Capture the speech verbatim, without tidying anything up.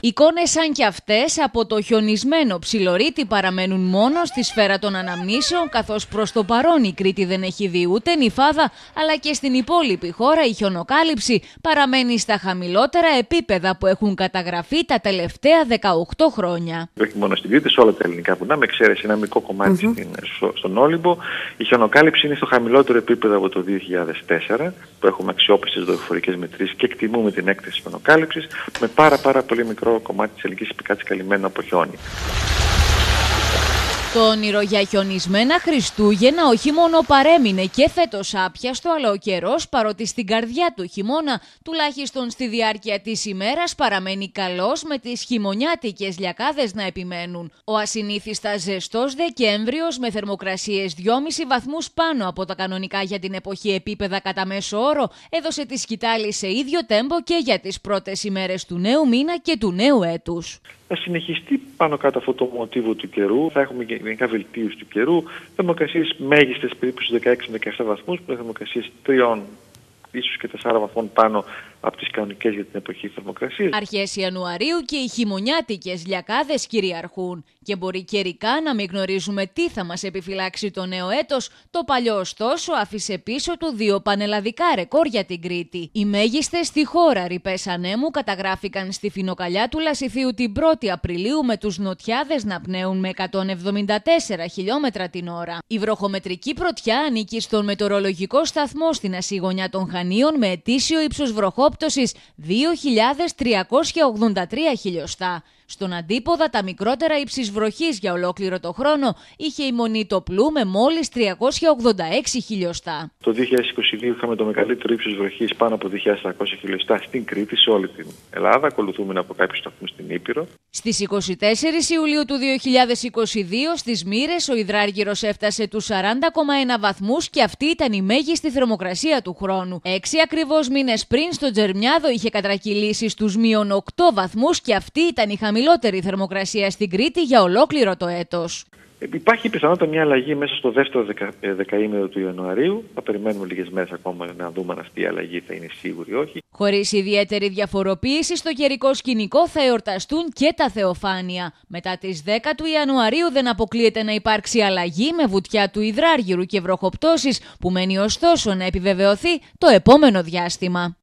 Εικόνες σαν κι αυτές από το χιονισμένο Ψιλορίτη παραμένουν μόνο στη σφαίρα των αναμνήσεων, καθώς προς το παρόν η Κρήτη δεν έχει δει ούτε νυφάδα, αλλά και στην υπόλοιπη χώρα η χιονοκάλυψη παραμένει στα χαμηλότερα επίπεδα που έχουν καταγραφεί τα τελευταία δεκαοκτώ χρόνια. Όχι μόνο στην Κρήτη, σε όλα τα ελληνικά βουνά, με εξαίρεση ένα μικρό κομμάτι mm-hmm. στον Όλυμπο, η χιονοκάλυψη είναι στο χαμηλότερο επίπεδο από το δύο χιλιάδες τέσσερα, που έχουμε αξιόπιστες δορυφορικές μετρήσεις και εκτιμούμε την έκταση της χιονοκάλυψης, με πάρα, πάρα πολύ μικρό κομμάτι της ελληνικής επικράτησης καλυμμένο από χιόνι. Το όνειρο για χιονισμένα Χριστούγεννα όχι μόνο παρέμεινε και φέτος άπιαστο, αλλά ο καιρός, παρότι στην καρδιά του χειμώνα, τουλάχιστον στη διάρκεια της ημέρας, παραμένει καλός, με τις χειμωνιάτικες λιακάδες να επιμένουν. Ο ασυνήθιστα ζεστός Δεκέμβριος, με θερμοκρασίες δυόμισι βαθμούς πάνω από τα κανονικά για την εποχή επίπεδα κατά μέσο όρο, έδωσε τη σκητάλη σε ίδιο τέμπο και για τις πρώτες ημέρες του νέου μήνα και του νέου έτους. Θα συνεχιστεί πάνω κάτω αυτό το μοτίβο του καιρού, θα έχουμε γενικά βελτίωση του καιρού, θερμοκρασίες μέγιστες περίπου στους δεκαέξι με δεκαεπτά βαθμούς, που είναι θερμοκρασίες τριών ίσως και τεσσάρων βαθμών πάνω από τις κανονικές για την εποχή θερμοκρασίας. Αρχές Ιανουαρίου και οι χειμωνιάτικες λιακάδες κυριαρχούν και μπορεί καιρικά να μην γνωρίζουμε τι θα μας επιφυλάξει το νέο έτος. Το παλιό ωστόσο άφησε πίσω του δύο πανελλαδικά ρεκόρ για την Κρήτη. Οι μέγιστες στη χώρα ρηπές ανέμου καταγράφηκαν στη Φινοκαλιά του Λασιθίου την πρώτη Απριλίου, με τους νοτιάδες να πνέουν με εκατόν εβδομήντα τέσσερα χιλιόμετρα την ώρα. Η βροχομετρική πρωτιά ανήκει στον μετεωρολογικό σταθμό στην Ασηγωνιά των Χανίων, με ετήσιο ύψος βροχόπτωσης δύο χιλιάδες τριακόσια ογδόντα τρία χιλιοστά. Στον αντίποδα, τα μικρότερα ύψης βροχής για ολόκληρο το χρόνο είχε η Μονή Τοπλού με μόλις τριακόσια ογδόντα έξι χιλιοστά. Το δύο χιλιάδες είκοσι δύο είχαμε το μεγαλύτερο ύψος βροχής, πάνω από δύο χιλιάδες τετρακόσια χιλιοστά στην Κρήτη, σε όλη την Ελλάδα. Ακολουθούμε από κάποιους σταθμούς στην Ήπειρο. Στις είκοσι τέσσερις Ιουλίου του δύο χιλιάδες είκοσι δύο στις Μύρες ο υδράργυρος έφτασε τους σαράντα κόμμα ένα βαθμούς και αυτή ήταν η μέγιστη θερμοκρασία του χρόνου. Έξι ακριβώς μήνες πριν στο Τζερμιάδο είχε κατρακυλήσει στους μείον οκτώ βαθμούς και αυτή ήταν η χαμηλότερη θερμοκρασία στην Κρήτη για ολόκληρο το έτος. Υπάρχει πιθανότητα μια αλλαγή μέσα στο δεύτερο δεκα, δεκαήμερο του Ιανουαρίου. Θα περιμένουμε λίγες μέρες ακόμα να δούμε αν αυτή η αλλαγή θα είναι σίγουρη ή όχι. Χωρίς ιδιαίτερη διαφοροποίηση στο καιρικό σκηνικό θα εορταστούν και τα Θεοφάνεια. Μετά τις δέκα του Ιανουαρίου δεν αποκλείεται να υπάρξει αλλαγή, με βουτιά του υδράργυρου και βροχοπτώσεις, που μένει ωστόσο να επιβεβαιωθεί το επόμενο διάστημα.